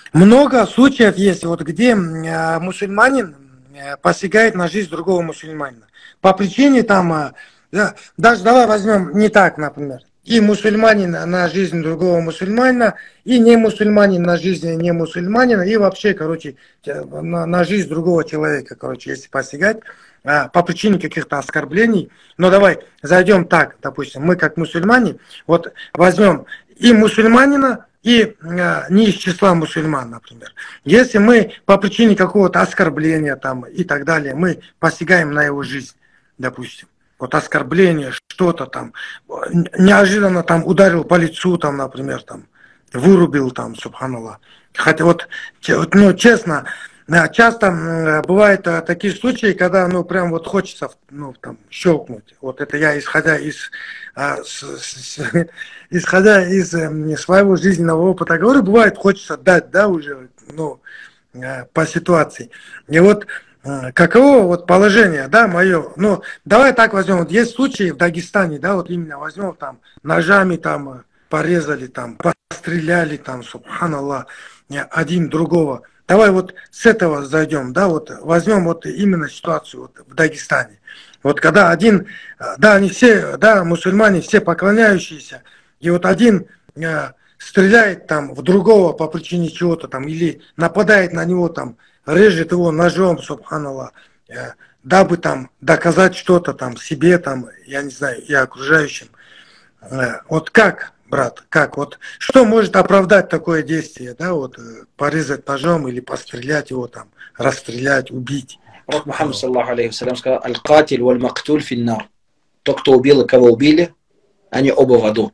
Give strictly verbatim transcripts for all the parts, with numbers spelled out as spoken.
Много случаев есть, вот где э, мусульманин э, посягает на жизнь другого мусульманина. По причине там, э, да, даже давай возьмем не так, например. И мусульманин на жизнь другого мусульманина, и не мусульманин на жизнь не мусульманина, и вообще, короче, те- на, на жизнь другого человека, короче, если посягать, э, по причине каких-то оскорблений. Но давай зайдем так, допустим, мы как мусульмане, вот возьмем и мусульманина, и э, не из числа мусульман, например. Если мы по причине какого-то оскорбления там, и так далее, мы посягаем на его жизнь, допустим, вот оскорбление, что-то там, неожиданно там ударил по лицу, там, например, там, вырубил там, субханаллах. Хотя вот, вот, ну, честно, да, часто м, бывают а, такие случаи, когда, ну, прям вот хочется, ну, там, щелкнуть. Вот это я, исходя из, а, с- с- с- исходя из э, своего жизненного опыта говорю, бывает, хочется дать, да, уже, ну, э, по ситуации. И вот э, каково вот положение, да, мое, ну, давай так возьмем, вот есть случаи в Дагестане, да, вот именно возьмем там, ножами там э, порезали, там, постреляли, там, субханаллах, э, один другого. Давай вот с этого зайдем, да, вот возьмем вот именно ситуацию вот в Дагестане. Вот когда один, э, да, они все, да, мусульмане, все поклоняющиеся, и вот один э, стреляет там в другого по причине чего-то там, или нападает на него там, режет его ножом, субханаллах, э, дабы там доказать что-то там себе там, я не знаю, и окружающим. Э, вот как, брат, как, вот что может оправдать такое действие, да, вот э, порезать ножом или пострелять его там, расстрелять, убить. Пророк Мухаммад, Ну, саллаху алейхи вассалям, сказал: «Аль-катиль валь-мактуль финнар». Тот, кто убил и кого убили, они оба в аду.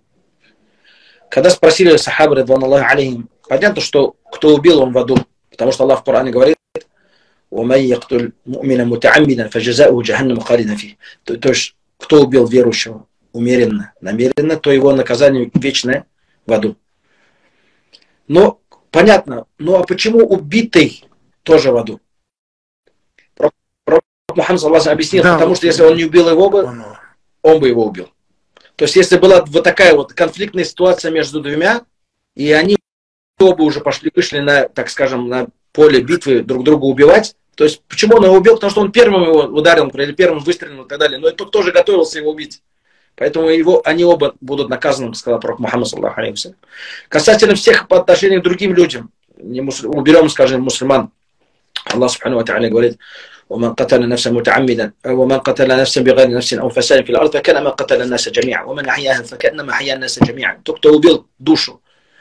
Когда спросили сахабы, ридван Аллаху алейхим, понятно, что кто убил, он в аду. Потому что Аллах в Коране говорит: «Ваман яктуль му'мина мутааммидан, фаджазауху джаханнаму халидан фих». То то есть, кто убил верующего умеренно, намеренно, то его наказание вечное в аду. Но понятно, ну а почему убитый тоже в аду? Пророк Мухаммад саллаллаху алейхи вассалям объяснил, да, потому вот, что если он не убил его бы, оно. он бы его убил. То есть, если была вот такая вот конфликтная ситуация между двумя, и они оба уже пошли, вышли на, так скажем, на поле битвы друг друга убивать, то есть, почему он его убил? Потому что он первым его ударил, или первым выстрелил и так далее. Но тот тоже готовился его убить. Поэтому его, они оба будут наказаны, сказал пророк Мухаммад, саллаху алейхи вассалям. Касательно всех по отношению к другим людям, не мусуль... уберем, скажем, мусульман, Аллах субхану ва тааля говорит: ومن قتل نفسا متعمدا ومن قتل نفسا بغير نفس او فساد في الارض فكانما قتل الناس جميعا ومن احياها فكانما احيا الناس جميعا. Тот, кто убил душу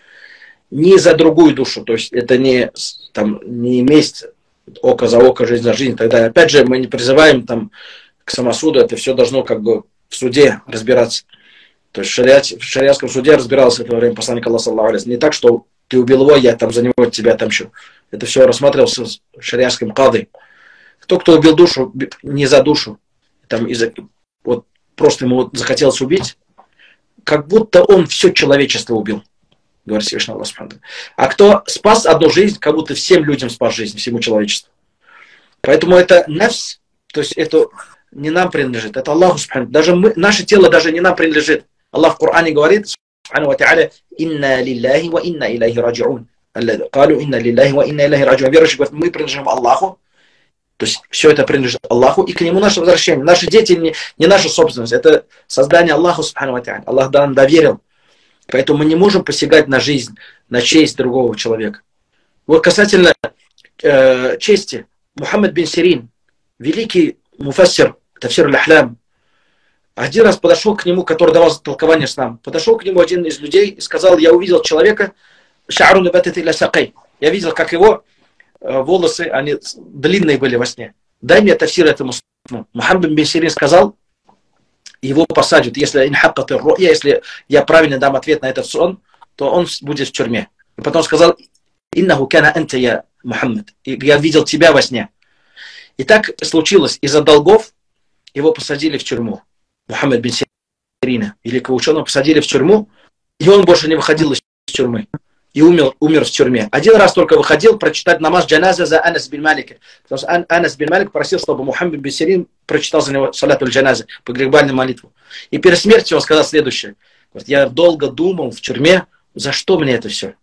не за другую душу, то есть это не, там, не месть, око за око, жизнь за жизнь и так далее. Опять же, мы не призываем там к самосуду, это все должно как бы в суде разбираться. То есть в, шариат, в шариатском суде разбирался в это время посланник Аллаха, саллаху алейхи вассалям. Не так, что ты убил его, я там за него тебя отомщу. Это все рассматривался шариатским кадой. Кто, кто убил душу, не за душу, там, из-за, вот, просто ему захотелось убить, как будто он все человечество убил, говорит Всевышний Аллах субхану. А кто спас одну жизнь, как будто всем людям спас жизнь, всему человечеству. Поэтому это нафс, то есть это не нам принадлежит, это Аллаху субхану. Даже мы, наше тело даже не нам принадлежит. Аллах в Коране говорит, субхану ва та'аля: «Инна лилляхи ва инна иляхи раджиун». Калю инна лилляхи ва инна иляхи раджиун. Верующие говорят: мы принадлежим Аллаху. То есть все это принадлежит Аллаху, и к Нему наше возвращение. Наши дети не, не наша собственность, это создание Аллаха, субхану ва та'аля. Аллах нам доверил. Поэтому мы не можем посягать на жизнь, на честь другого человека. Вот касательно э, чести, Мухаммад бин Сирин, великий муфассир, тафсир аль-Ахлям, один раз подошел к нему, который давал толкование снам. Подошел к нему один из людей и сказал: я увидел человека, ша'ру набатат иля сакай. Я видел, как его волосы, они длинные были во сне. Дай мне тафсир этому сну. Мухаммад бин Сирин сказал: его посадят, если если я правильно дам ответ на этот сон, то он будет в тюрьме. И потом сказал: иннаху кана анта я Мухаммад. Я видел тебя во сне. И так случилось. Из-за долгов его посадили в тюрьму. Мухаммад бин Сирина, великого ученого, посадили в тюрьму, и он больше не выходил из тюрьмы. И умер, умер в тюрьме. Один раз только выходил прочитать намаз джаназа за Анас бин Малика. Потому что Анас бин Малик просил, чтобы Мухаммад бин Сирин прочитал за него салату аль-джаназа, погребальную молитву. И перед смертью он сказал следующее: я долго думал в тюрьме, за что мне это все.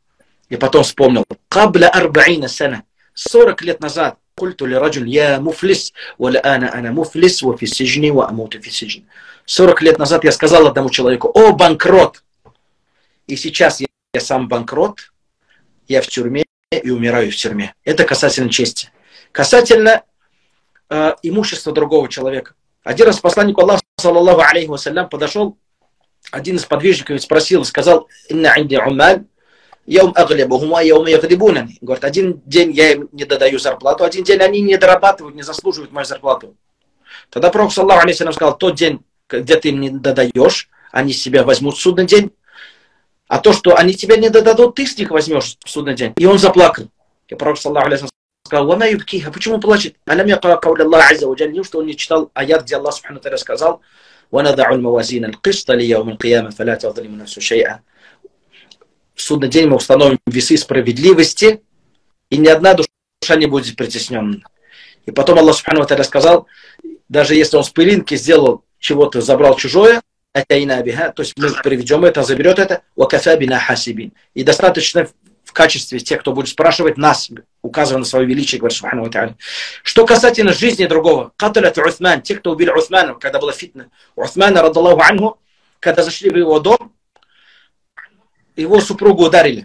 И потом вспомнил. Кабля арбаина сана. сорок лет назад. Культу ли раджуль я муфлис, валя ана ана муфлис, ва фи сиджни, ва амуту фи сиджни. сорок лет назад я сказал одному человеку: о, банкрот! И сейчас я, я сам банкрот, я в тюрьме и умираю в тюрьме. Это касательно чести. Касательно э, имущества другого человека. Один раз посланнику Аллаха, саллаллаху алейхи вассалям, подошел один из подвижников и спросил, сказал: инна инди умаль, яум аглибухум, а яум яглибунани. Говорит, один день я им не додаю зарплату, один день они не дорабатывают, не заслуживают мою зарплату. Тогда Пророк, саллаллаху алейхи вассалям, сказал: тот день, где ты им не додаешь, они с себя возьмут в судный день. А то, что они тебя не додадут, ты с них возьмешь в судный день. И он заплакал. И Пророк, саллаллаху алейхи вассалям, сказал: «Вама юбки, а почему плачет? Алям якра кауля Аллах азза ва джаль». Неужто он не читал аят, где Аллах субхану ва тааля сказал: «Ванадау аль-мавазин аль-киста ли яум аль-кияма, фаля тазлиму нафсу шай'a». В судный день мы установим весы справедливости, и ни одна душа не будет притесненна. И потом Аллах субхану ва тааля сказал, даже если он с пылинки сделал чего-то, забрал чужое, то есть мы приведем это, заберет это, и достаточно в качестве тех, кто будет спрашивать нас, указывая на свое величие, говорит субхану ва тааля. Что касательно жизни другого, каталят Усман, те, кто убили Усмана, когда была фитна, Усмана, радаллаху анху, когда зашли в его дом, его супругу ударили.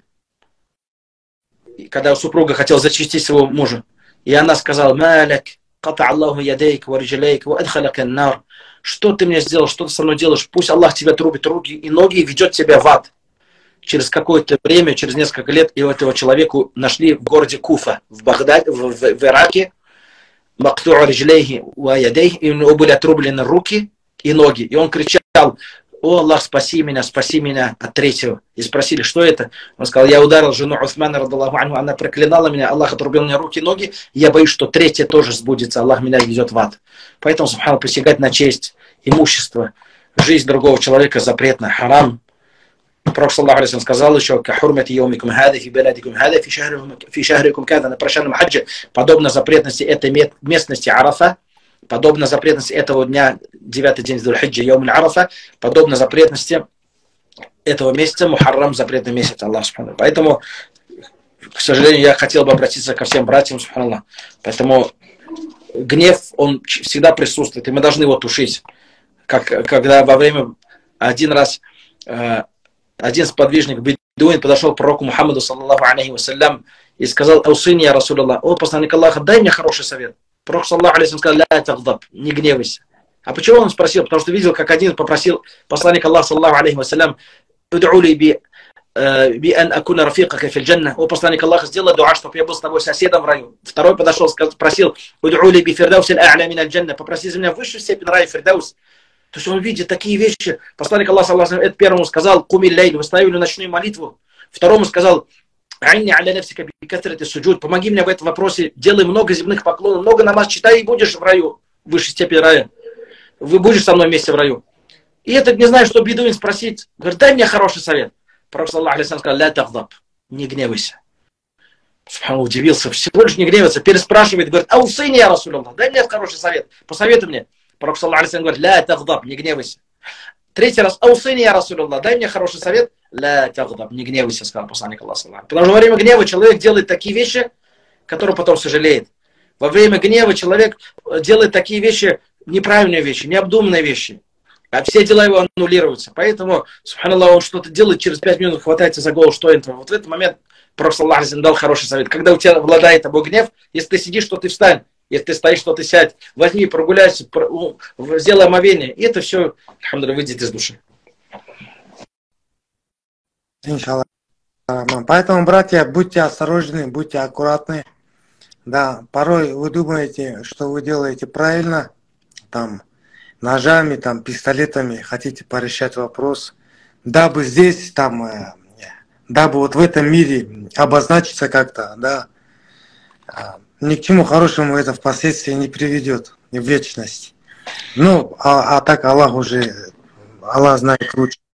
И когда супруга хотела зачистить своего мужа, и она сказала: «Маляк, ката Аллаху ядейк, ва риджалейк, ва адхаляк ан-нар». Что ты мне сделал, что ты со мной делаешь? Пусть Аллах тебя трубит руки и ноги и ведет тебя в ад. Через какое-то время, через несколько лет, и этого человеку нашли в городе Куфа, в Багдаде, в, в, в Ираке, макту'у риджлейхи ва ядейхи, и у него были отрублены руки и ноги. И он кричал: «О, Аллах, спаси меня, спаси меня от третьего». И спросили, что это? Он сказал: я ударил жену Усмана, радаллаху анху, она проклинала меня, Аллах отрубил мне руки и ноги, и я боюсь, что третье тоже сбудется, Аллах меня ведет в ад. Поэтому, субхану, посягать на честь, имущество, жизнь другого человека запретно, харам. Пророк, саллаллаху алейхи ва саллям, сказал еще: «Кахурмати йомикум хада, фи баладикум хада, фи шахрикум када», на прощальном хаджи, подобно запретности этой местности Арафа, подобно запретности этого дня, девятый день Зуль-Хиджи, Йоум аль-Арафа, подобно запретности этого месяца, Мухаррам, запретный месяц, Аллах субхану. Поэтому, к сожалению, я хотел бы обратиться ко всем братьям, субханаллах. Поэтому гнев, он всегда присутствует, и мы должны его тушить. Как, когда во время, один раз, э, один сподвижник, бедуин, подошел к пророку Мухаммаду, саллаллаху алейхи вассалям, и сказал: «Аусини, я Расулаллах, о, посланник Аллаха, дай мне хороший совет». Пророк, саллаллаху алейхи вассалям, сказал: «Ля тагдаб, не гневайся». А почему он спросил? Потому что видел, как один попросил посланник Аллаха, саллаллаху алейхи вассалям: «Уд'ули би би ан акуна рафикака фил джанна». О, посланник Аллаха, сделай дуа, чтобы я был с тобой соседом в раю. Второй подошел, спросил: «Уд'ули би фирдаус аль-а'ля мин аль-джанна». Попроси за меня высшую степень рая, фирдаус. То есть он видит такие вещи. Посланник Аллаха, саллаллаху алейхи вассалям, это первому сказал: «Куми лейль», выставили ночную молитву. Второму сказал: «Айни аля нафсика би катрати суджуд», помоги мне в этом вопросе, делай много земных поклонов, много намаз читай, и будешь в раю, в высшей степени рая. Вы будешь со мной вместе в раю. И этот не знает, что бедуин спросить. Говорит: дай мне хороший совет. Пророк, саллаллаху алейхи ва саллям, сказал: «Ля тагдаб», не гневайся. Субхану, удивился, всего лишь не гневается, переспрашивает, говорит: «Аусини, я Расулаллах, дай мне хороший совет, посоветуй мне». Пророк, саллаллаху алейхи ва саллям, говорит: «Ля тагдаб», не гневайся. Третий раз: «Аусини, я Расулаллах, дай мне хороший совет». «Ля тагдаб», не гневайся, сказал посланник Аллаха. Потому что во время гнева человек делает такие вещи, которые потом сожалеет. Во время гнева человек делает такие вещи, неправильные вещи, необдуманные вещи. А все дела его аннулируются. Поэтому, субханаллах, он что-то делает, через пять минут хватается за голову, что это. Вот в этот момент Пророк, саллаллаху алейхи ва саллям, дал хороший совет. Когда у тебя обладает тобой гнев, если ты сидишь, то ты встань. Если ты стоишь, то ты сядь. Возьми, прогуляйся, сделай омовение. И это все, алхамдулилля, выйдет из души. Иншаллах. Поэтому, братья, будьте осторожны, будьте аккуратны. Да, порой вы думаете, что вы делаете правильно, там, ножами, там, пистолетами хотите порешать вопрос, дабы здесь, там, э, дабы вот в этом мире обозначиться как-то, да, ни к чему хорошему это впоследствии не приведет, в вечность. Ну, а, а так Аллах уже, Аллах знает лучше.